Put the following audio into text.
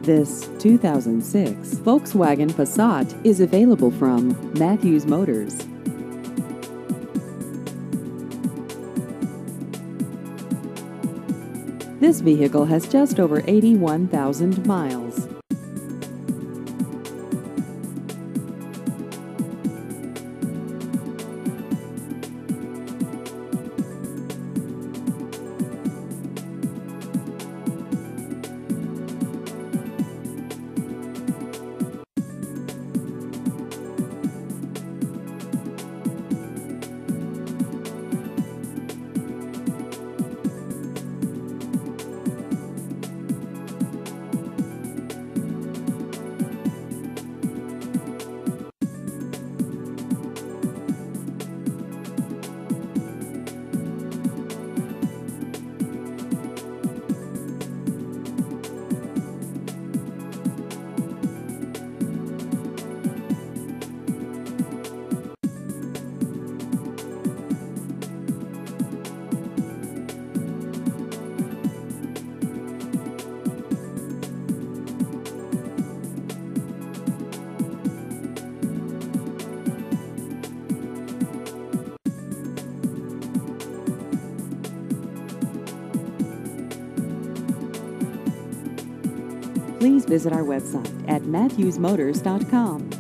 This 2006 Volkswagen Passat is available from Matthews Motors. This vehicle has just over 81,000 miles. Please visit our website at matthewsmotors.com.